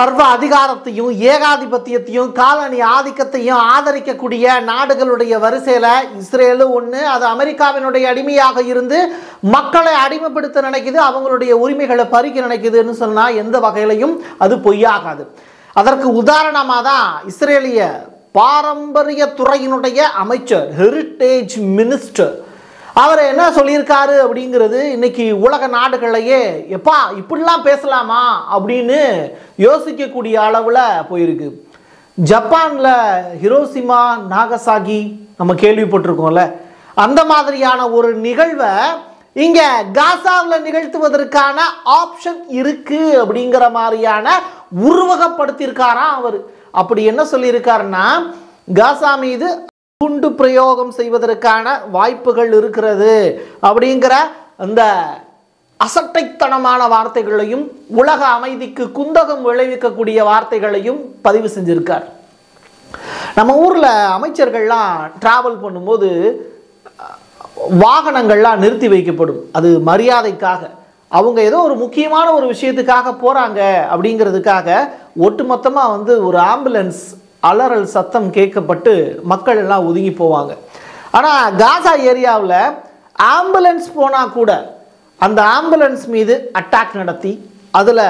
சர்வ அதிகாரத்தையும் ஏகாதிபத்தியத்தையும் காலனி ஆதிக்கத்தையும் ஆதரிக்கக்கூடிய நாடுகளுடைய வரிசையில் இஸ்ரேலும் ஒன்று. அது அமெரிக்காவினுடைய அடிமையாக இருந்து மக்களை அடிமைப்படுத்த நினைக்குது, அவங்களுடைய உரிமைகளை பறிக்க நினைக்குதுன்னு சொன்னால் எந்த வகையிலையும் அது பொய்யாகாது. அதற்கு உதாரணமாக தான் இஸ்ரேலிய பாரம்பரிய துறையினுடைய அமைச்சர், ஹெரிட்டேஜ் மினிஸ்டர், அவர் என்ன சொல்லியிருக்காரு அப்படிங்கிறது இன்னைக்கு உலக நாடுகளையே எப்பா இப்படிலாம் பேசலாமா அப்படின்னு யோசிக்கக்கூடிய அளவில் போயிருக்கு. ஜப்பானில் ஹிரோஷிமா நாகசாகி நம்ம கேள்விப்பட்டிருக்கோம்ல, அந்த மாதிரியான ஒரு நிகழ்வை இங்கே காசாவில் நிகழ்த்துவதற்கான ஆப்ஷன் இருக்கு அப்படிங்கிற மாதிரியான உருவகப்படுத்தியிருக்காராம் அவர். அப்படி என்ன சொல்லியிருக்காருன்னா, காசா மீது குண்டு பிரயோகம் செய்வதற்கான வாய்ப்புகள் இருக்கிறது அப்படிங்கிற அந்த அசட்டைத்தனமான வார்த்தைகளையும் உலக அமைதிக்கு குந்தகம் விளைவிக்கக்கூடிய வார்த்தைகளையும் பதிவு செஞ்சிருக்கார். நம்ம ஊரில் அமைச்சர்கள்லாம் டிராவல் பண்ணும்போது வாகனங்கள்லாம் நிறுத்தி வைக்கப்படும். அது மரியாதைக்காக, அவங்க ஏதோ ஒரு முக்கியமான ஒரு விஷயத்துக்காக போகிறாங்க அப்படிங்கிறதுக்காக ஒட்டுமொத்தமாக ஒரு ஆம்புலன்ஸ் அலறல் சத்தம் கேட்கப்பட்டு மக்கள் எல்லாம் ஒதுங்கி போவாங்க. ஆனால் காசா ஏரியாவில் ஆம்புலன்ஸ் போனால் கூட அந்த ஆம்புலன்ஸ் மீது அட்டாக் நடத்தி அதில்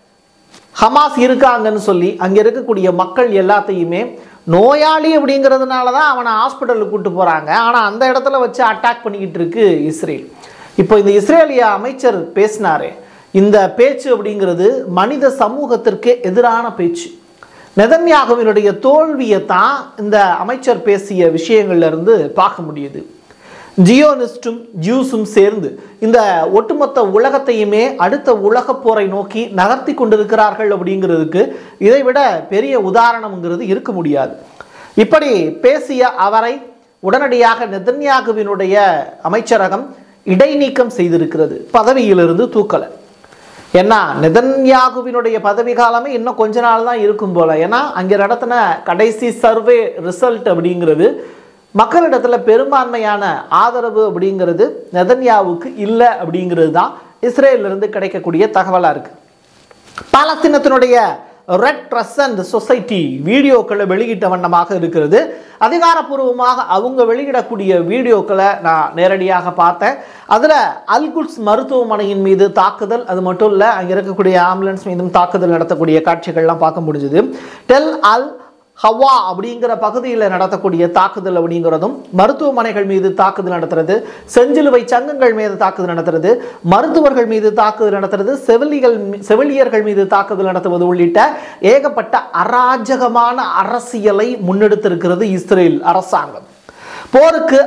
ஹமாஸ் இருக்காங்கன்னு சொல்லி அங்கே இருக்கக்கூடிய மக்கள் எல்லாத்தையுமே நோயாளி அப்படிங்கிறதுனால தான் அவனை ஹாஸ்பிட்டலுக்கு கூப்பிட்டு போகிறாங்க. ஆனால் அந்த இடத்துல வச்சு அட்டாக் பண்ணிக்கிட்டு இருக்கு இஸ்ரேல். இப்போ இந்த இஸ்ரேலிய அமைச்சர் பேசினாரே, இந்த பேச்சு அப்படிங்கிறது மனித சமூகத்திற்கு எதிரான பேச்சு. நெதன்யாகுவினுடைய தோல்வியை தான் இந்த அமைச்சர் பேசிய விஷயங்கள்ல இருந்து பார்க்க முடியுது. ஜியோனிஸ்டும் ஜூஸும் சேர்ந்து இந்த ஒட்டுமொத்த உலகத்தையுமே அடுத்த உலக போரை நோக்கி நகர்த்தி கொண்டிருக்கிறார்கள் அப்படிங்கிறதுக்கு இதைவிட பெரிய உதாரணம்ங்கிறது இருக்க முடியாது. இப்படி பேசிய அவரை உடனடியாக நெதன்யாகுவினுடைய அமைச்சரகம் இடைநீக்கம் செய்திருக்கிறது, பதவியிலிருந்து தூக்கலை. ஏன்னா நெதன்யாகுவினுடைய பதவி காலமே இன்னும் கொஞ்ச நாள் தான் இருக்கும் போல. ஏன்னா அங்கே நடத்தின கடைசி சர்வே ரிசல்ட் அப்படிங்கிறது மக்களிடத்தில் பெரும்பான்மையான ஆதரவு அப்படிங்கிறது நெதன்யாவுக்கு இல்லை அப்படிங்கிறது தான் இஸ்ரேலிருந்து கிடைக்கக்கூடிய தகவலாக இருக்கு. பாலஸ்தீனத்தினுடைய ரெட் கிரசன்ட் சொசைட்டி வீடியோக்களை வெளியிட்ட வண்ணமாக இருக்கிறது. அதிகாரப்பூர்வமாக அவங்க வெளியிடக்கூடிய வீடியோக்களை நான் நேரடியாக பார்த்தேன். அதில் அல்குட்ஸ் மருத்துவமனையின் மீது தாக்குதல், அது மட்டும் இல்லை அங்கே இருக்கக்கூடிய ஆம்புலன்ஸ் மீதும் தாக்குதல் நடத்தக்கூடிய காட்சிகள்லாம் பார்க்க முடிஞ்சுது. டெல் அல் ஹவா அப்படிங்கிற பகுதியில் நடத்தக்கூடிய தாக்குதல் அப்படிங்கிறதும், மருத்துவமனைகள் மீது தாக்குதல் நடத்துறது, செஞ்சிலுவை சங்கங்கள் மீது தாக்குதல் நடத்துறது, மருத்துவர்கள் மீது தாக்குதல் நடத்துறது, செவிலியர்கள் மீது தாக்குதல் நடத்துவது உள்ளிட்ட ஏகப்பட்ட அராஜகமான அரசியலை முன்னெடுத்திருக்கிறது இஸ்ரேல் அரசாங்கம். போருக்கு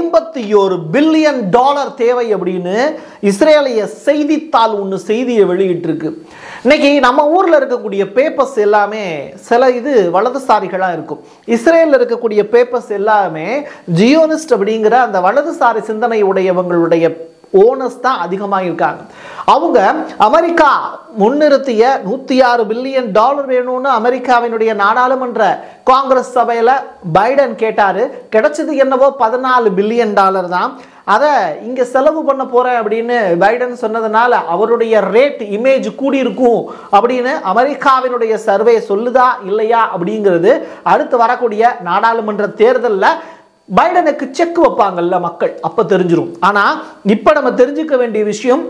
$51 பில்லியன் தேவை அப்படின்னு இஸ்ரேலிய செய்தித்தாள் ஒன்று செய்தியை வெளியிட்டிருக்கு. இன்னைக்கு நம்ம ஊரில் இருக்கக்கூடிய பேப்பர்ஸ் எல்லாமே சில வலதுசாரிகளாக இருக்கும். இஸ்ரேலில் இருக்கக்கூடிய பேப்பர்ஸ் எல்லாமே ஜியோனிஸ்ட் அப்படிங்கிற அந்த வலதுசாரி சிந்தனை உடையவங்களுடைய ஓனர்ஸ் தான் அதிகமாக இருக்காங்க. அவங்க அமெரிக்கா முன்னிறுத்திய $106 பில்லியன் வேணும்னு அமெரிக்காவினுடைய நாடாளுமன்ற காங்கிரஸ் சபையில் பைடன் கேட்டாரு. கிடைச்சது என்னவோ $14 பில்லியன் தான். அதை இங்கே செலவு பண்ண போகிறேன் அப்படின்னு பைடன் சொன்னதுனால அவருடைய ரேட் இமேஜ் கூடியிருக்கும் அப்படின்னு அமெரிக்காவினுடைய சர்வே சொல்லுதா இல்லையா அப்படிங்கிறது அடுத்து வரக்கூடிய நாடாளுமன்ற தேர்தலில் பைடனுக்கு செக் வைப்பாங்கல்ல மக்கள், அப்போ தெரிஞ்சிடும். ஆனால் இப்போ நம்ம தெரிஞ்சுக்க வேண்டிய விஷயம்,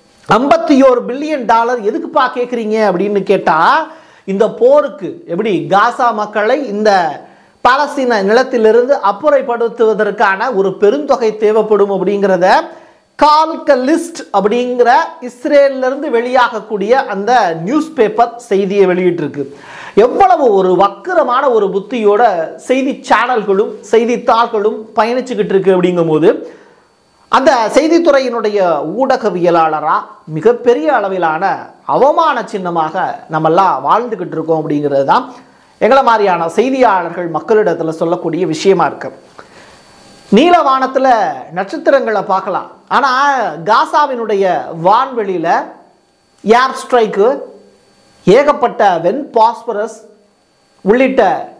$51 பில்லியன் எதுக்குப்பா கேட்குறீங்க அப்படின்னு கேட்டால், இந்த போருக்கு எப்படி காசா மக்களை இந்த பாலஸ்தீன நிலத்திலிருந்து அப்புறப்படுத்துவதற்கான ஒரு பெருந்தொகை தேவைப்படும் அப்படிங்கிறத கால்கலிஸ்ட் அப்படிங்கிற இஸ்ரேலிருந்து வெளியாகக்கூடிய அந்த நியூஸ் பேப்பர் செய்தியை வெளியிட்டிருக்கு. எவ்வளவு ஒரு வக்கரமான ஒரு புத்தியோட செய்தி சேனல்களும் செய்தித்தாள்களும் பயணிச்சுக்கிட்டு இருக்கு அப்படிங்கும் போது, அந்த செய்தித்துறையினுடைய ஊடகவியலாளராக மிகப்பெரிய அளவிலான அவமான சின்னமாக நம்மெல்லாம் வாழ்ந்துக்கிட்டு இருக்கோம் அப்படிங்கிறது தான் எங்களை மாதிரியான செய்தியாளர்கள் மக்களிடத்தில் சொல்லக்கூடிய விஷயமா இருக்கு. நீலவானத்தில் நட்சத்திரங்களை பார்க்கலாம், ஆனால் காசாவினுடைய வான்வெளியில் ஏர் ஸ்ட்ரைக்கு, ஏகப்பட்ட வென் பாஸ்பரஸ் உள்ளிட்ட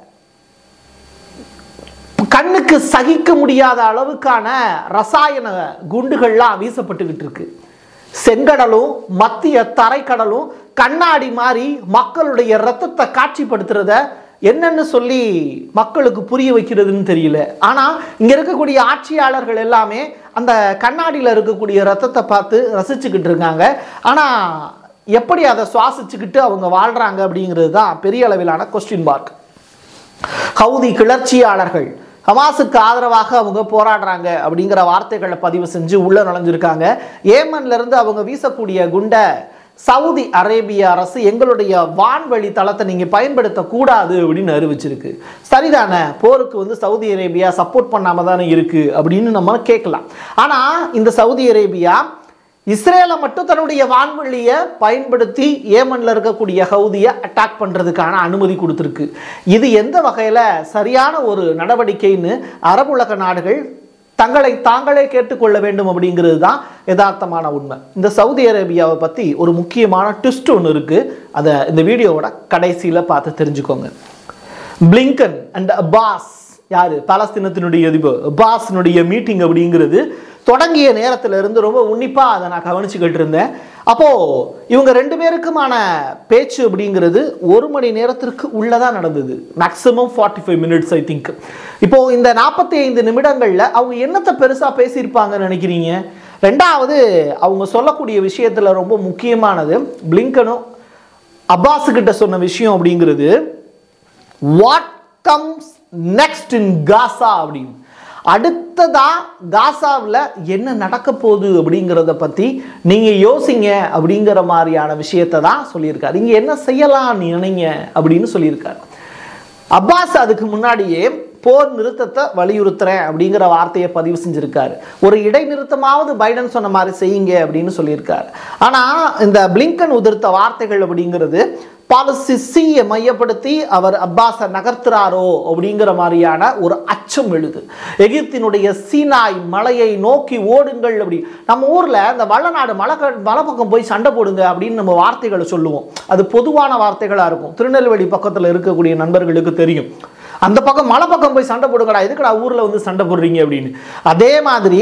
கண்ணுக்கு சகிக்க முடியாத அளவுக்கான ரசாயன குண்டுகள்லாம் வீசப்பட்டுக்கிட்டு இருக்கு. செங்கடலும் மத்திய தரைக்கடலும் கண்ணாடி மாதிரி மக்களுடைய ரத்தத்தை காட்சிப்படுத்துறத என்னன்னு சொல்லி மக்களுக்கு புரிய வைக்கிறதுன்னு தெரியல. ஆனால் இங்கே இருக்கக்கூடிய ஆட்சியாளர்கள் எல்லாமே அந்த கண்ணாடியில் இருக்கக்கூடிய ரத்தத்தை பார்த்து ரசிச்சுக்கிட்டு இருக்காங்க. ஆனால் எப்படி அதை சுவாசிச்சுக்கிட்டு அவங்க வாழ்கிறாங்க அப்படிங்கிறது தான் பெரிய அளவிலான கொஸ்டின் மார்க். ஹவுதி கிளர்ச்சியாளர்கள் ஹமாஸுக்கு ஆதரவாக அவங்க போராடுறாங்க அப்படிங்கிற வார்த்தைகளை பதிவு செஞ்சு உள்ள நுழைஞ்சிருக்காங்க. ஏமன்ல இருந்து அவங்க வீசக்கூடிய குண்டை சவுதி அரேபியா அரசு எங்களுடைய வான்வழி தளத்தை நீங்கள் பயன்படுத்தக்கூடாது அப்படின்னு அறிவிச்சிருக்கு. சரிதானே, போருக்கு சவுதி அரேபியா சப்போர்ட் பண்ணாமல் தானே இருக்குது அப்படின்னு நம்ம கேட்கலாம். ஆனால் இந்த சவுதி அரேபியா இஸ்ரேலை மட்டும் தன்னுடைய வான்வெளியை பயன்படுத்தி ஏமன்ல இருக்கக்கூடிய ஹவுதியை அட்டாக் பண்ணுறதுக்கான அனுமதி கொடுத்துருக்கு. இது எந்த வகையில் சரியான ஒரு நடவடிக்கைன்னு அரபுலக நாடுகள் தங்களை தாங்களே கேட்டுக்கொள்ள வேண்டும் அப்படிங்கிறது தான் யதார்த்தமான உண்மை. இந்த சவுதி அரேபியாவை பற்றி ஒரு முக்கியமான ட்விஸ்ட் ஒன்று இருக்குது. அதை இந்த வீடியோவோட கடைசியில் பார்த்து தெரிஞ்சுக்கோங்க. பிளிங்கன் அண்ட் அப்பாஸ், யார் பாலஸ்தீனத்தினுடைய அதிபர் அப்பாஸினுடைய மீட்டிங் அப்படிங்கிறது தொடங்கிய நேரத்திலிருந்து ரொம்ப உன்னிப்பாக அதை நான் கவனிச்சுக்கிட்டு இருந்தேன். அப்போது இவங்க ரெண்டு பேருக்குமான பேச்சு அப்படிங்கிறது 1 மணி நேரத்திற்கு உள்ளதான் நடந்தது. Maximum 45 minutes I think. இப்போது இந்த 45 நிமிடங்களில் அவங்க என்னத்தை பெருசாக பேசியிருப்பாங்கன்னு நினைக்கிறீங்க? ரெண்டாவது, அவங்க சொல்லக்கூடிய விஷயத்தில் ரொம்ப முக்கியமானது பிளிங்கனும் அப்பாஸுக்கிட்ட சொன்ன விஷயம் அப்படிங்கிறது what comes next in Gaza அப்படின்னு. அடுத்ததா காசாவில் என்ன நடக்க போகுது அப்படிங்கிறத பற்றி நீங்கள் யோசிங்க அப்படிங்கிற மாதிரியான விஷயத்தை தான் சொல்லியிருக்காரு. இங்கே என்ன செய்யலாம் நினைங்க அப்படின்னு சொல்லியிருக்காரு. அப்பாஸ் அதுக்கு முன்னாடியே போர் நிறுத்தத்தை வலியுறுத்துறேன் அப்படிங்கிற வார்த்தையை பதிவு செஞ்சிருக்காரு. ஒரு இடைநிறுத்தமாவது பைடன் சொன்ன மாதிரி செய்யுங்க அப்படின்னு சொல்லியிருக்காரு. ஆனால் இந்த பிளிங்கன் உதிர்த்த வார்த்தைகள் அப்படிங்கிறது பாலஸ்தீனை மையப்படுத்தி அவர் அப்பாஸை நகர்த்துறாரோ அப்படிங்கிற மாதிரியான ஒரு அச்சம் எழுது. எகிப்தினுடைய சீனாய் மலையை நோக்கி ஓடுங்கள் அப்படி. நம்ம ஊரில் இந்த வள்ளநாடு மலை பக்கம் போய் சண்டை போடுங்க அப்படின்னு நம்ம வார்த்தைகளை சொல்லுவோம். அது பொதுவான வார்த்தைகளாக இருக்கும். திருநெல்வேலி பக்கத்தில் இருக்கக்கூடிய நண்பர்களுக்கு தெரியும். அந்த பக்கம் மலை பக்கம் போய் சண்டை போடுங்கடா, எதுக்குடா ஊரில் சண்டை போடுறீங்க அப்படின்னு. அதே மாதிரி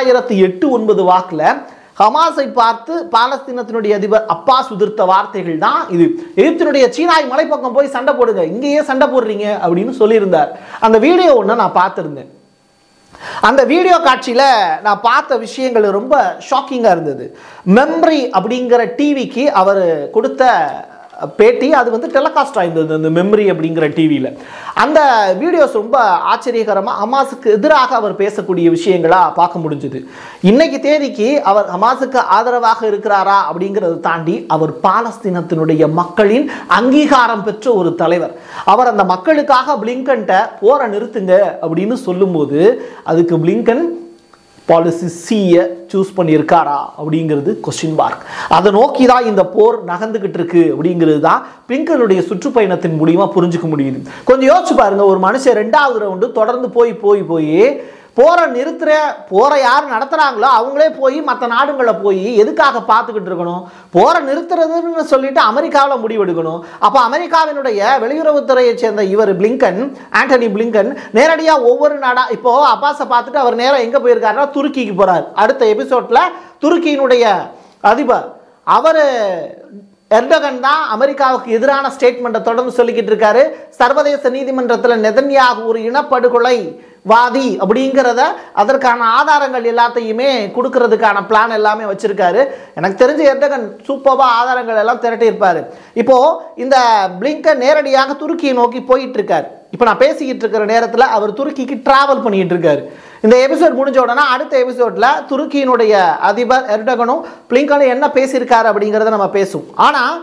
2008-9 வாக்கில் ஹமாஸை பார்த்து பாலஸ்தீனத்தினுடைய அதிபர் அப்பாஸ் உதிர்த்த வார்த்தைகள் தான் இது. எகிப்தினுடைய சீனாய் மலைப்பக்கம் போய் சண்டை போடுங்க, இங்கேயே சண்டை போடுறீங்க அப்படின்னு சொல்லியிருந்தார். அந்த வீடியோ ஒன்று நான் பார்த்துருந்தேன். அந்த வீடியோ காட்சியில் நான் பார்த்த விஷயங்கள் ரொம்ப ஷாக்கிங்காக இருந்தது. மெம்ரி அப்படிங்கிற டிவிக்கு அவர் கொடுத்த பேட்டி அது டெலிகாஸ்ட் ஆயிருந்தது அந்த மெமரி அப்படிங்கிற டிவியில். அந்த வீடியோஸ் ரொம்ப ஆச்சரியகரமாக ஹமாஸுக்கு எதிராக அவர் பேசக்கூடிய விஷயங்களாக பார்க்க முடிஞ்சுது. இன்னைக்கு தேதிக்கு அவர் ஹமாஸுக்கு ஆதரவாக இருக்கிறாரா அப்படிங்கிறத தாண்டி அவர் பாலஸ்தீனத்தினுடைய மக்களின் அங்கீகாரம் பெற்ற ஒரு தலைவர். அவர் அந்த மக்களுக்காக பிளிங்கன்ட்ட போரை நிறுத்துங்க அப்படின்னு சொல்லும்போது அதுக்கு பிளிங்கன் பாலிசி சியை சூஸ் பண்ணியிருக்காரா அப்படிங்கிறது கொஸ்டின் மார்க். அதை நோக்கி தான் இந்த போர் நகர்ந்துகிட்டு இருக்கு அப்படிங்கிறது தான் பிளிங்கனுடைய சுற்றுப்பயணத்தின் மூலியமாக புரிஞ்சுக்க முடியுது. கொஞ்சம் யோசிச்சு பாருங்க, ஒரு மனுஷன் 2வது ரவுண்டு தொடர்ந்து போய் போரை நிறுத்துற போரை யார் நடத்துகிறாங்களோ அவங்களே போய் மற்ற நாடுகளை போய் எதுக்காக பார்த்துக்கிட்டு இருக்கணும்? போரை நிறுத்துறதுன்னு சொல்லிட்டு அமெரிக்காவில் முடிவெடுக்கணும். அப்போ அமெரிக்காவினுடைய வெளியுறவுத்துறையை சேர்ந்த இவர் பிளிங்கன், ஆண்டனி பிளிங்கன் நேரடியாக ஒவ்வொரு நாடாக இப்போ அப்பாஸை பார்த்துட்டு அவர் நேராக எங்கே போயிருக்காருன்னா துருக்கிக்கு போகிறார். அடுத்த எபிசோடில் துருக்கியினுடைய அதிபர் அவர் எர்டோகன் தான் அமெரிக்காவுக்கு எதிரான ஸ்டேட்மெண்ட்டை தொடர்ந்து சொல்லிக்கிட்டு இருக்காரு. சர்வதேச நீதிமன்றத்தில் நெதன்யாகு ஒரு இனப்படுகொலை வாதி அப்படிங்கிறத அதற்கான ஆதாரங்கள் எல்லாத்தையுமே கொடுக்கறதுக்கான பிளான் எல்லாமே வச்சிருக்காரு. எனக்கு தெரிஞ்ச எர்டோகன் சூப்பராக ஆதாரங்கள் எல்லாம் திரட்டி இருப்பாரு. இப்போ இந்த பிளிங்கன் நேரடியாக துருக்கியை நோக்கி போயிட்டு இருக்காரு. இப்போ நான் பேசிக்கிட்டு இருக்கிற நேரத்தில் அவர் துருக்கிக்கு டிராவல் பண்ணிட்டு இருக்காரு. இந்த எபிசோட் முடிஞ்ச உடனே அடுத்த எபிசோட்ல துருக்கியினுடைய அதிபர் எர்டோகனும் பிளிங்கனும் என்ன பேசியிருக்காரு அப்படிங்கிறத நம்ம பேசுவோம். ஆனால்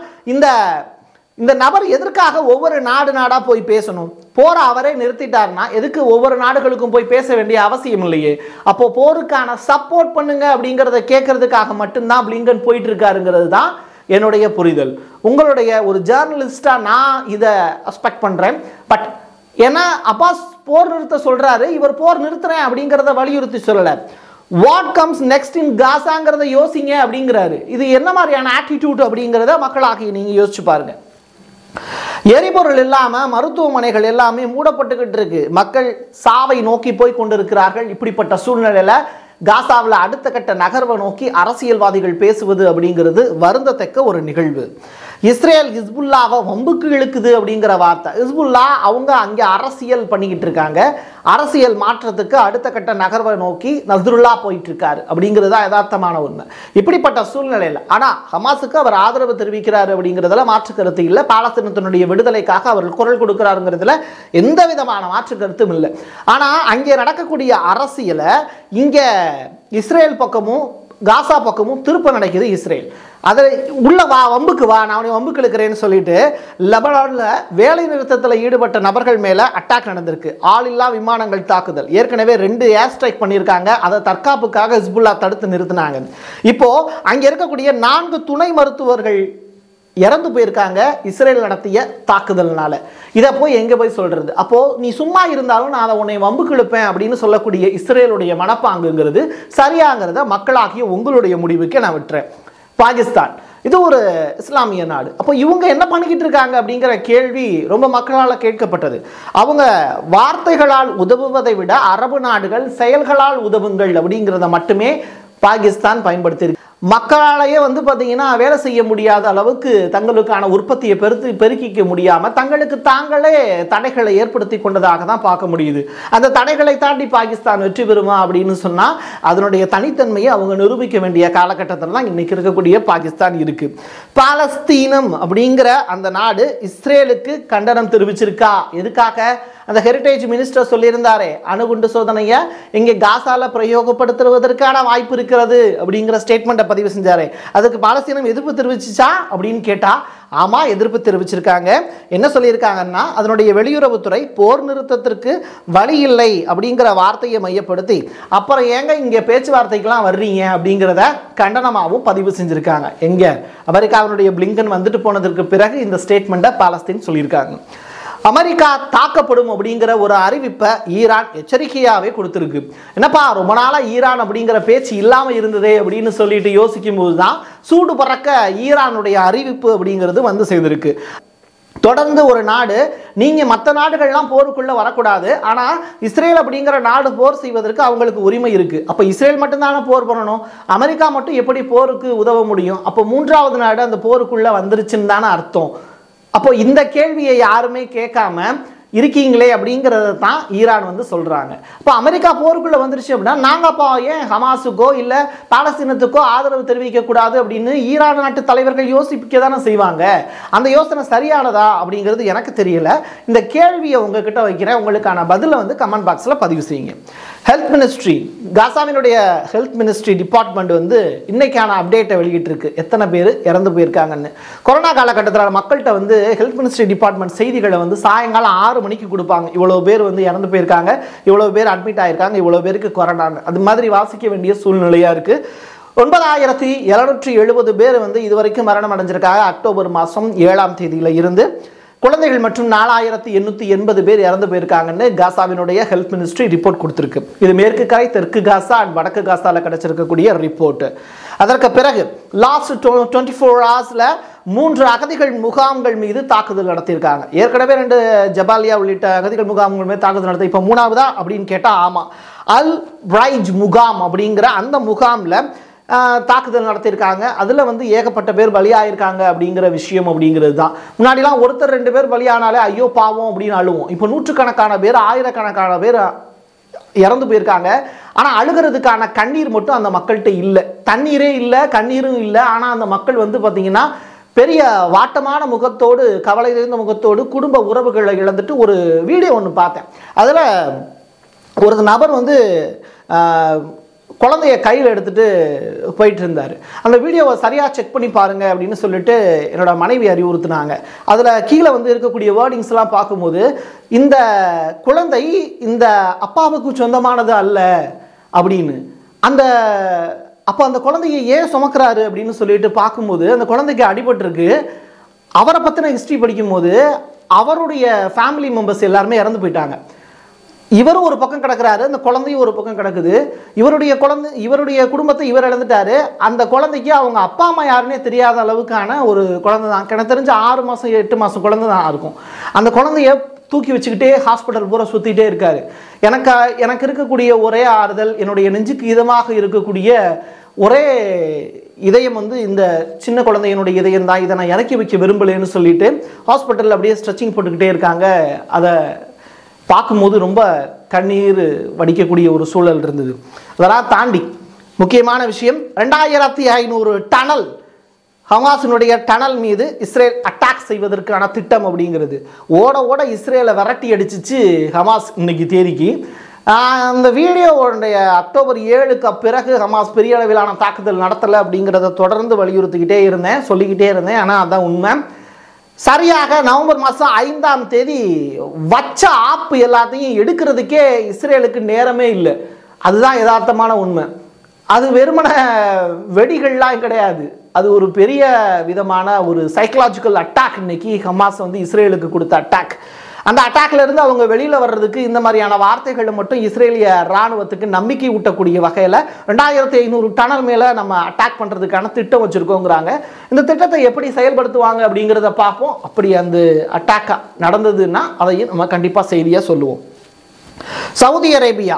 இந்த நபர் எதற்காக ஒவ்வொரு நாடாக போய் பேசணும்? போரை அவரே நிறுத்திட்டார்னா எதுக்கு ஒவ்வொரு நாடுகளுக்கும் போய் பேச வேண்டிய அவசியம் இல்லையே. அப்போ போருக்கான சப்போர்ட் பண்ணுங்க அப்படிங்கிறத கேட்கறதுக்காக மட்டும்தான் பிளிங்கன் போயிட்டு இருக்காருங்கிறது தான் என்னுடைய புரிதல். உங்களுடைய ஒரு ஜேர்னலிஸ்டா நான் இதை எக்ஸ்பெக்ட் பண்றேன். பட் ஏன்னா அப்பாஸ் போர் நிறுத்த சொல்றாரு, இவர் போர் நிறுத்துறேன் அப்படிங்கிறத வலியுறுத்தி சொல்லல. வாட் கம்ஸ் நெக்ஸ்ட் இன் காசாங்கிறத யோசிங்க அப்படிங்கிறாரு. இது என்ன மாதிரியான ஆட்டிடியூட் அப்படிங்கிறத மக்களாகி நீங்க யோசிச்சு பாருங்க. எரிபொருள் இல்லாமல் மருத்துவமனைகள் எல்லாமே மூடப்பட்டுக்கிட்டு இருக்கு. மக்கள் சாவை நோக்கி போய் கொண்டிருக்கிறார்கள். இப்படிப்பட்ட சூழ்நிலையில் காசாவில் அடுத்த கட்ட நகர்வை நோக்கி அரசியல்வாதிகள் பேசுவது அப்படிங்கிறது வருந்தத்தக்க ஒரு நிகழ்வு. இஸ்ரேல் ஹிஸ்புல்லாவை வம்புக்கு இழுக்குது அப்படிங்கிற வார்த்தை. ஹிஸ்புல்லா அவங்க அங்கே அரசியல் பண்ணிக்கிட்டு இருக்காங்க. அரசியல் மாற்றத்துக்கு அடுத்த கட்ட நகர்வை நோக்கி நஸ்ருல்லா போயிட்டு இருக்காரு அப்படிங்கிறது தான் யதார்த்தமான உண்மை. இப்படிப்பட்ட சூழ்நிலையில் ஆனால் ஹமாஸுக்கு அவர் ஆதரவு தெரிவிக்கிறார் அப்படிங்கிறதுல மாற்று கருத்து இல்லை. பாலஸ்தீனத்தினுடைய விடுதலைக்காக அவர் குரல் கொடுக்கிறாருங்கிறதுல எந்த விதமான மாற்று கருத்தும் இல்லை. ஆனால் அங்கே நடக்கக்கூடிய அரசியலை இங்கே இஸ்ரேல் பக்கமும் காசா பக்கமும் திருப்ப நடக்குது. இஸ்ரேல் அதை உள்ள வா, வம்புக்கு வா, நான் அவனை வம்புக்கு இழுக்கிறேன்னு சொல்லிட்டு லெபனானில் வேலை நிறுத்தத்தில் ஈடுபட்ட நபர்கள் மேலே அட்டாக் நடந்திருக்கு. ஆளில்லா விமானங்கள் தாக்குதல். ஏற்கனவே 2 ஏர் ஸ்ட்ரைக் பண்ணியிருக்காங்க. அதை தற்காப்புக்காக ஹிஸ்புல்லா தடுத்து நிறுத்தினாங்க. இப்போ அங்கே இருக்கக்கூடிய 4 துணை மருத்துவர்கள் இறந்து போயிருக்காங்க இஸ்ரேல் நடத்திய தாக்குதல்னால. இதை போய் எங்கே போய் சொல்றது? அப்போ நீ சும்மா இருந்தாலும் நான் அதை உன்னை வம்புக்கு இழுப்பேன் அப்படின்னு சொல்லக்கூடிய இஸ்ரேலுடைய மனப்பாங்குங்கிறது சரியாங்கிறத மக்களாகிய உங்களுடைய முடிவுக்கு நான் விட்டுறேன். பாகிஸ்தான் இது ஒரு இஸ்லாமிய நாடு. அப்போ இவங்க என்ன பண்ணிக்கிட்டு இருக்காங்க அப்படிங்கிற கேள்வி ரொம்ப மக்களால் கேட்கப்பட்டது. அவங்க வார்த்தைகளால் உதவுவதை விட அரபு நாடுகள் செயல்களால் உதவுங்கள் அப்படிங்கிறத மட்டுமே பாகிஸ்தான் பயன்படுத்தி மக்களாலேயே பார்த்தீங்கன்னா வேலை செய்ய முடியாத அளவுக்கு தங்களுக்கான உற்பத்தியை பெருக்கிக்க முடியாமல் தங்களுக்கு தாங்களே தடைகளை ஏற்படுத்தி கொண்டதாக தான் பார்க்க முடியுது. அந்த தடைகளை தாண்டி பாகிஸ்தான் வெற்றி பெறுமா அப்படின்னு சொன்னால் அதனுடைய தனித்தன்மையை அவங்க நிரூபிக்க வேண்டிய காலகட்டத்தில் தான் இன்னைக்கு இருக்கக்கூடிய பாகிஸ்தான் இருக்கு. பாலஸ்தீனம் அப்படிங்கிற அந்த நாடு இஸ்ரேலுக்கு கண்டனம் தெரிவிச்சிருக்கா? எதுக்காக? அந்த ஹெரிட்டேஜ் மினிஸ்டர் சொல்லியிருந்தாரே அணுகுண்டு சோதனையை இங்கே காசால பிரயோகப்படுத்துவதற்கான வாய்ப்பு இருக்கிறது அப்படிங்கிற ஸ்டேட்மெண்ட்டை பதிவு செஞ்சாரு. அதுக்கு பாலஸ்தீனம் எதிர்ப்பு தெரிவிச்சிச்சா அப்படின்னு கேட்டா ஆமா, எதிர்ப்பு தெரிவிச்சிருக்காங்க. என்ன சொல்லியிருக்காங்கன்னா அதனுடைய வெளியுறவுத்துறை போர் நிறுத்தத்திற்கு வழி இல்லை அப்படிங்கிற வார்த்தையை மையப்படுத்தி அப்புறம் ஏங்க இங்கே பேச்சுவார்த்தைக்கெல்லாம் வர்றீங்க அப்படிங்கிறத கண்டனமாகவும் பதிவு செஞ்சிருக்காங்க. எங்க அமெரிக்காவினுடைய பிளிங்கன் வந்துட்டு போனதற்கு பிறகு இந்த ஸ்டேட்மெண்ட்டை பாலஸ்தீன் சொல்லியிருக்காங்க. அமெரிக்கா தாக்கப்படும் அப்படிங்கிற ஒரு அறிவிப்பை ஈரான் எச்சரிக்கையாகவே கொடுத்துருக்கு. என்னப்பா ரொம்ப நாளாக ஈரான் அப்படிங்கிற பேச்சு இல்லாமல் இருந்ததே அப்படின்னு சொல்லிட்டு யோசிக்கும் போது தான் சூடு பறக்க ஈரானுடைய அறிவிப்பு அப்படிங்கிறது சேர்ந்திருக்கு. தொடர்ந்து ஒரு நாடு நீங்க மற்ற நாடுகள்லாம் போருக்குள்ள வரக்கூடாது, ஆனா இஸ்ரேல் அப்படிங்கிற நாடு போர் செய்வதற்கு அவங்களுக்கு உரிமை இருக்கு. அப்ப இஸ்ரேல் மட்டும்தானே போர் பண்ணணும், அமெரிக்கா மட்டும் எப்படி போருக்கு உதவ முடியும்? அப்போ 3வது நாடு அந்த போருக்குள்ள வந்துருச்சுன்னு தானே அர்த்தம். அப்போ இந்த கேள்வியை யாருமே கேட்காம இருக்கீங்களே அப்படிங்கிறத தான் ஈரான் சொல்றாங்க. அப்போ அமெரிக்கா போருக்குள்ள வந்துருச்சு அப்படின்னா நாங்க அப்போ ஏன் ஹமாஸுக்கோ இல்லை பாலஸ்தீனத்துக்கோ ஆதரவு தெரிவிக்க கூடாது அப்படின்னு ஈரான் நாட்டு தலைவர்கள் யோசிக்க தானே செய்வாங்க. அந்த யோசனை சரியானதா அப்படிங்கிறது எனக்கு தெரியல. இந்த கேள்வியை உங்ககிட்ட வைக்கிறேன், உங்களுக்கான பதிலை கமெண்ட் பாக்ஸில் பதிவு செய்யுங்க. ஹெல்த் மினிஸ்ட்ரி, காசாவினுடைய ஹெல்த் மினிஸ்ட்ரி டிபார்ட்மெண்ட் இன்னைக்கான அப்டேட்டை வெளியிட்டிருக்கு. எத்தனை பேர் இறந்து போயிருக்காங்கன்னு. கொரோனா காலகட்டத்தில் மக்கள்கிட்ட ஹெல்த் மினிஸ்ட்ரி டிபார்ட்மெண்ட் செய்திகளை சாயங்காலம் 6 மணிக்கு கொடுப்பாங்க. இவ்வளவு பேர் இறந்து போயிருக்காங்க, இவ்வளவு பேர் அட்மிட் ஆயிருக்காங்க, இவ்வளவு பேருக்கு கொரோனான்னு அது மாதிரி வாசிக்க வேண்டிய சூழ்நிலையா இருக்கு. 9770 பேர் இதுவரைக்கும் மரணம் அடைஞ்சிருக்காங்க. அக்டோபர் மாதம் 7ஆம் தேதியில இருந்து குழந்தைகள் மற்றும் 4880 பேர் இறந்து போயிருக்காங்கன்னு காசாவினுடைய ஹெல்த் மினிஸ்ட்ரி ரிப்போர்ட் கொடுத்திருக்கு. இது மேற்கு கரை, தெற்கு காசா அண்ட் வடக்கு காசால கிடைச்சிருக்கக்கூடிய ரிப்போர்ட். அதற்கு பிறகு லாஸ்ட் 24 ஹவர்ஸ்ல 3 அகதிகள் முகாம்கள் மீது தாக்குதல் நடத்தியிருக்காங்க. ஏற்கனவே 2 ஜபாலியா உள்ளிட்ட அகதிகள் முகாம்கள் மீது தாக்குதல் நடத்தி இப்போ 3வதா அப்படின்னு கேட்டா ஆமா, அல் பிரைஜ் முகாம் அப்படிங்கிற அந்த முகாம்ல தாக்குதல் நடத்தியிருக்காங்க. அதில் ஏகப்பட்ட பேர் பலியாயிருக்காங்க அப்படிங்கிற விஷயம் அப்படிங்கிறது தான். முன்னாடிலாம் ஒருத்தர் 2 பேர் பலியானாலே ஐயோ பாவம் அப்படின்னு அழுவோம். இப்போ நூற்றுக்கணக்கான பேர், ஆயிரக்கணக்கான பேர் இறந்து போயிருக்காங்க. ஆனால் அழுகிறதுக்கான கண்ணீர் மட்டும் அந்த மக்கள்கிட்ட இல்லை. தண்ணீரே இல்லை, கண்ணீரும் இல்லை. ஆனால் அந்த மக்கள் பார்த்தீங்கன்னா பெரிய வாட்டமான முகத்தோடு, கவலை நிறைந்த முகத்தோடு குடும்ப உறவுகளை இழந்துட்டு ஒரு வீடியோ ஒன்று பார்த்தேன். அதில் ஒரு நபர் குழந்தைய கையில் எடுத்துட்டு போயிட்டு இருந்தார். அந்த வீடியோவை சரியாக செக் பண்ணி பாருங்க அப்படின்னு சொல்லிட்டு என்னோட மனைவி அறிவுறுத்தினாங்க. அதில் கீழே இருக்கக்கூடிய வேர்டிங்ஸ்லாம் பார்க்கும்போது இந்த குழந்தை இந்த அப்பாவுக்கு சொந்தமானது அல்ல அப்படின்னு, அப்போ அந்த குழந்தையை ஏன் சுமக்கிறாரு அப்படின்னு சொல்லிட்டு பார்க்கும்போது அந்த குழந்தைக்கு அடிபட்டிருக்கு. அவரை பற்றின ஹிஸ்ட்ரி படிக்கும்போது அவருடைய ஃபேமிலி மெம்பர்ஸ் எல்லாருமே இறந்து போயிட்டாங்க. இவரும் ஒரு பக்கம் கிடக்கிறாரு, அந்த குழந்தையும் ஒரு பக்கம் கிடக்குது. இவருடைய குடும்பத்தை இவர் இழந்துட்டாரு. அந்த குழந்தைக்கு அவங்க அப்பா அம்மா யாருன்னே தெரியாத அளவுக்கான ஒரு குழந்தை தான். எனக்கு தெரிஞ்ச 6 மாதம் 8 மாதம் குழந்தை தான் இருக்கும். அந்த குழந்தைய தூக்கி வச்சுக்கிட்டே ஹாஸ்பிட்டல் பூரா சுற்றிட்டே இருக்காரு. எனக்கு இருக்கக்கூடிய ஒரே ஆறுதல், என்னுடைய நெஞ்சுக்கு இதமாக இருக்கக்கூடிய ஒரே இதயம் வந்து இந்த சின்ன குழந்தையினுடைய இதயம் தான். இதை நான் இறக்கி வைக்க விரும்பலைன்னு சொல்லிட்டு ஹாஸ்பிட்டலில் அப்படியே ஸ்ட்ரெச்சிங் போட்டுக்கிட்டே இருக்காங்க. அதை பார்க்கும்போது ரொம்ப கண்ணீர் வடிக்கக்கூடிய ஒரு சூழல் இருந்தது. அதெல்லாம் தாண்டி முக்கியமான விஷயம், 2500 டனல், ஹமாஸினுடைய டனல் மீது இஸ்ரேல் அட்டாக் செய்வதற்கான திட்டம் அப்படிங்கிறது. ஓட ஓட இஸ்ரேலை விரட்டி அடிச்சிச்சு ஹமாஸ் இன்னைக்கு தேதிக்கு. அந்த வீடியோவுடைய அக்டோபர் 7க்கு பிறகு ஹமாஸ் பெரிய அளவிலான தாக்குதல் நடத்தலை அப்படிங்கிறத தொடர்ந்து வலியுறுத்திக்கிட்டே இருந்தேன், சொல்லிக்கிட்டே இருந்தேன். ஆனால் அதான் உண்மை. சரியாக நவம்பர் மாதம் 5ஆம் தேதி வச்ச ஆப்பு எல்லாத்தையும் எடுக்கிறதுக்கே இஸ்ரேலுக்கு நேரமே இல்லை. அதுதான் யதார்த்தமான உண்மை. அது வெறுமன வெடிகள்லாம் கிடையாது, அது ஒரு பெரிய விதமான ஒரு சைக்கலாஜிக்கல் அட்டாக். இன்னைக்கு ஹமாஸ் வந்து இஸ்ரேலுக்கு கொடுத்த அட்டாக். அந்த அட்டாக்ல இருந்து அவங்க வெளியில வர்றதுக்கு இந்த மாதிரியான வார்த்தைகள் மட்டும் இஸ்ரேலிய ராணுவத்துக்கு நம்பிக்கை ஊட்டக்கூடிய வகையில் 2500 டனல் மேல நம்ம அட்டாக் பண்றதுக்கான திட்டம் வச்சிருக்கோங்கிறாங்க. இந்த திட்டத்தை எப்படி செயல்படுத்துவாங்க அப்படிங்கிறத பார்ப்போம். அப்படி அந்த அட்டாக் நடந்ததுன்னா அதையும் நம்ம கண்டிப்பா செய்தியா சொல்லுவோம். சவுதி அரேபியா,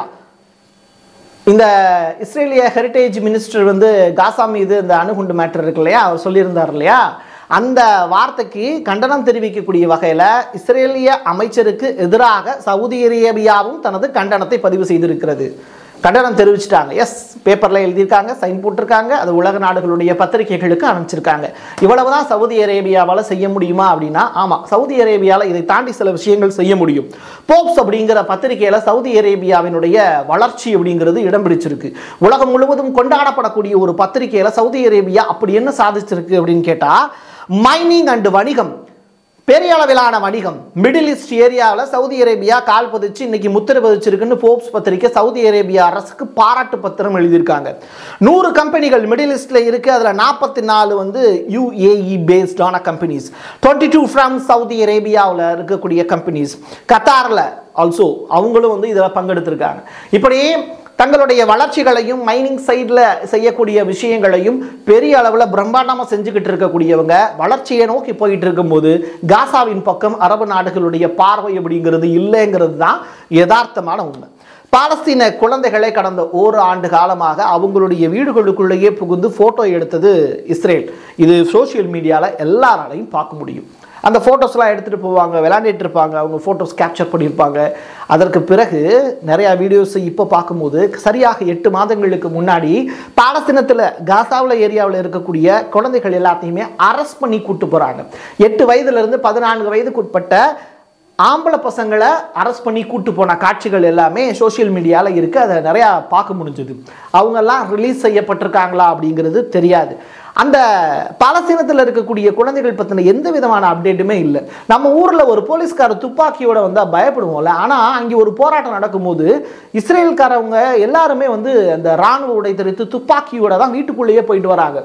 இந்த இஸ்ரேலிய ஹெரிட்டேஜ் மினிஸ்டர் வந்து காசா மீது இந்த அணுகுண்டு மேட்டர் இருக்கு இல்லையா, அவர் சொல்லியிருந்தார் இல்லையா, அந்த வார்த்தைக்கு கண்டனம் தெரிவிக்கக்கூடிய வகையில் இஸ்ரேலிய அமைச்சருக்கு எதிராக சவுதி அரேபியாவும் தனது கண்டனத்தை பதிவு செய்திருக்கிறது. கண்டனம் தெரிவிச்சிட்டாங்க. எஸ், பேப்பரில் எழுதியிருக்காங்க, சைன் போட்டிருக்காங்க, அது உலக நாடுகளுடைய பத்திரிகைகளுக்கு அனுப்பிச்சிருக்காங்க. இவ்வளவுதான் சவுதி அரேபியாவால் செய்ய முடியுமா அப்படின்னா, ஆமாம், சவுதி அரேபியாவில் இதை தாண்டி சில விஷயங்கள் செய்ய முடியும். போப்ஸ் அப்படிங்கிற பத்திரிகையில் சவுதி அரேபியாவினுடைய வளர்ச்சி அப்படிங்கிறது இடம் பிடிச்சிருக்கு. உலகம் முழுவதும் கொண்டாடப்படக்கூடிய ஒரு பத்திரிகையில் சவுதி அரேபியா அப்படி என்ன சாதிச்சிருக்கு அப்படின்னு கேட்டால், மைனிங் அண்ட் வணிகம், பெரிய அளவிலான வணிகம், மிடில் ஈஸ்ட் ஏரியாவில் சவுதி அரேபியா கால் பதிச்சு இன்னைக்கு முத்திரை பதிச்சிருக்குன்னு போப்ஸ் பத்திரிகை சவுதி அரேபியா அரசுக்கு பாராட்டு பத்திரம் எழுதியிருக்காங்க. 100 கம்பெனிகள் மிடில் ஈஸ்ட்ல இருக்கு. அதில் 44 வந்து UAE பேஸ்டான கம்பெனிஸ், 22 ஃப்ரம் சவுதி அரேபியாவில் இருக்கக்கூடிய கம்பெனிஸ், கத்தாரில் ஆல்சோ அவங்களும் வந்து இதில் பங்கெடுத்திருக்காங்க. இப்படி தங்களுடைய வளர்ச்சிகளையும் மைனிங் சைடில் செய்யக்கூடிய விஷயங்களையும் பெரிய அளவில் பிரம்மாண்டமாக செஞ்சுக்கிட்டு இருக்கக்கூடியவங்க வளர்ச்சியை நோக்கி போயிட்டு இருக்கும்போது காசாவின் பக்கம் அரபு நாடுகளுடைய பார்வை அப்படிங்கிறது இல்லைங்கிறது தான் யதார்த்தமான உண்மை. பாலஸ்தீன குழந்தைகளை கடந்த 1 ஆண்டு காலமாக அவங்களுடைய வீடுகளுக்குள்ளேயே புகுந்து ஃபோட்டோ எடுத்தது இஸ்ரேல். இது சோசியல் மீடியாவில் எல்லாராலையும் பார்க்க முடியும். அந்த ஃபோட்டோஸ்லாம் எடுத்துகிட்டு போவாங்க, விளையாண்டுட்டு இருப்பாங்க, அவங்க ஃபோட்டோஸ் கேப்சர் பண்ணியிருப்பாங்க. அதற்கு பிறகு நிறையா வீடியோஸ் இப்போ பார்க்கும்போது சரியாக 8 மாதங்களுக்கு முன்னாடி பாலஸ்தீனத்தில் காசாவில் ஏரியாவில் இருக்கக்கூடிய குழந்தைகள் எல்லாத்தையுமே அரெஸ்ட் பண்ணி கூட்டு போகிறாங்க. 8 வயதுலேருந்து 14 வயதுக்கு உட்பட்ட ஆம்பளை பசங்களை அரெஸ்ட் பண்ணி கூட்டு போன காட்சிகள் எல்லாமே சோசியல் மீடியாவில் இருக்குது. அதை நிறையா பார்க்க முடிஞ்சது. அவங்கெல்லாம் ரிலீஸ் செய்யப்பட்டிருக்காங்களா அப்படிங்கிறது தெரியாது. அந்த பாலஸ்தீனத்தில் இருக்கக்கூடிய குழந்தைகள் பற்றின எந்த விதமான அப்டேட்டுமே இல்லை. நம்ம ஊரில் ஒரு போலீஸ்கார துப்பாக்கியோட வந்தால் பயப்படுவோம்ல, ஆனால் அங்கே ஒரு போராட்டம் நடக்கும்போது இஸ்ரேல்காரவங்க எல்லாருமே வந்து அந்த இராணுவ உடை தெரிவித்து துப்பாக்கியோட தான் வீட்டுக்குள்ளேயே போயிட்டு வராங்க.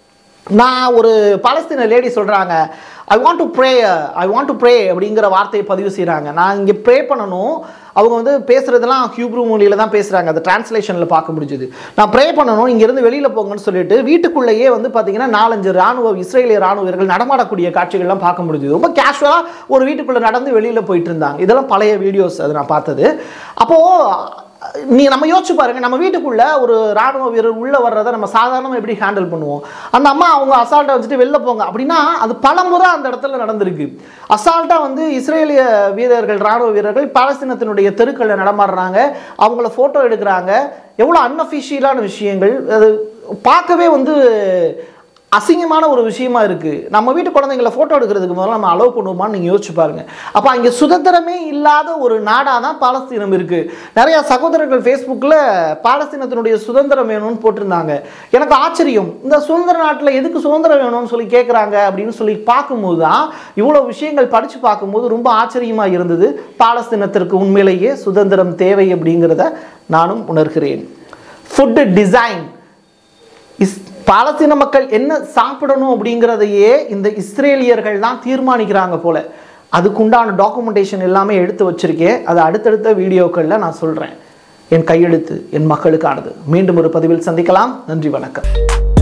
நான் ஒரு பாலஸ்தீன லேடி சொல்கிறாங்க, ஐ வாண்ட் டு ப்ரே அப்படிங்கிற வார்த்தையை பதிவு செய்கிறாங்க. நான் இங்கே ப்ரே பண்ணணும். அவங்க வந்து பேசுகிறதெல்லாம் ஹிப்ரூ மொழியில் தான் பேசுகிறாங்க, அந்த டிரான்ஸ்லேஷனில் பார்க்க முடிஞ்சுது. நான் ப்ரே பண்ணணும், இங்கேருந்து வெளியில் போங்கன்னு சொல்லிட்டு வீட்டுக்குள்ளேயே வந்து பார்த்தீங்கன்னா 4-5 இஸ்ரேலிய ராணுவ வீரர்கள் நடமாடக்கூடிய காட்சிகள்லாம் பார்க்க முடிஞ்சுது. ரொம்ப கேஷுவலாக ஒரு வீட்டுக்குள்ளே நடந்து வெளியில் போயிட்டு இருந்தாங்க. இதெல்லாம் பழைய வீடியோஸ், அது நான் பார்த்தது. அப்போது நம்ம யோசிச்சு பாருங்க, நம்ம வீட்டுக்குள்ள ஒரு ராணுவ வீரர் உள்ள வர்றதை நம்ம சாதாரணமாக எப்படி ஹேண்டில் பண்ணுவோம்? அந்த அம்மா அவங்க அசால்ட்டை வச்சுட்டு வெளில போங்க அப்படின்னா அது பலமுறை அந்த இடத்துல நடந்திருக்கு. அசால்ட்டா வந்து இஸ்ரேலிய வீரர்கள், ராணுவ வீரர்கள் பாலஸ்தீனத்தினுடைய தெருக்களில் நடமாடுறாங்க, அவங்கள ஃபோட்டோ எடுக்கிறாங்க. எவ்வளோ அன்அஃபிஷியலான விஷயங்கள், அது பார்க்கவே வந்து அசிங்கமான ஒரு விஷயமா இருக்கு. நம்ம வீட்டு குழந்தைங்களை ஃபோட்டோ எடுக்கிறதுக்கு முதல்ல நம்ம அலோவ் பண்ணுவோமான்னு நீங்கள் யோசிச்சு பாருங்க. அப்போ அங்கே சுதந்திரமே இல்லாத ஒரு நாடாக தான் பாலஸ்தீனம் இருக்கு. நிறைய சகோதரர்கள் ஃபேஸ்புக்கில் பாலஸ்தீனத்தினுடைய சுதந்திரம் வேணும்னு போட்டிருந்தாங்க. எனக்கு ஆச்சரியம், இந்த சுதந்திர நாட்டில் எதுக்கு சுதந்திரம் வேணும்னு சொல்லி கேட்குறாங்க அப்படின்னு சொல்லி பார்க்கும்போது தான் இவ்வளோ விஷயங்கள் படித்து பார்க்கும்போது ரொம்ப ஆச்சரியமாக இருந்தது. பாலஸ்தீனத்திற்கு உண்மையிலேயே சுதந்திரம் தேவை அப்படிங்கிறத நானும் உணர்கிறேன். ஃபுட்டு டிசைன், பாலஸ்தீன மக்கள் என்ன சாப்பிடணும் அப்படிங்கிறதையே இந்த இஸ்ரேலியர்கள் தான் தீர்மானிக்கிறாங்க போல. அதுக்குண்டான டாக்குமெண்டேஷன் எல்லாமே எடுத்து வச்சிருக்கேன். அது அடுத்தடுத்த வீடியோக்களில் நான் சொல்கிறேன். என் கையெழுத்து என் மக்களுக்கானது. மீண்டும் ஒரு பதிவில் சந்திக்கலாம். நன்றி, வணக்கம்.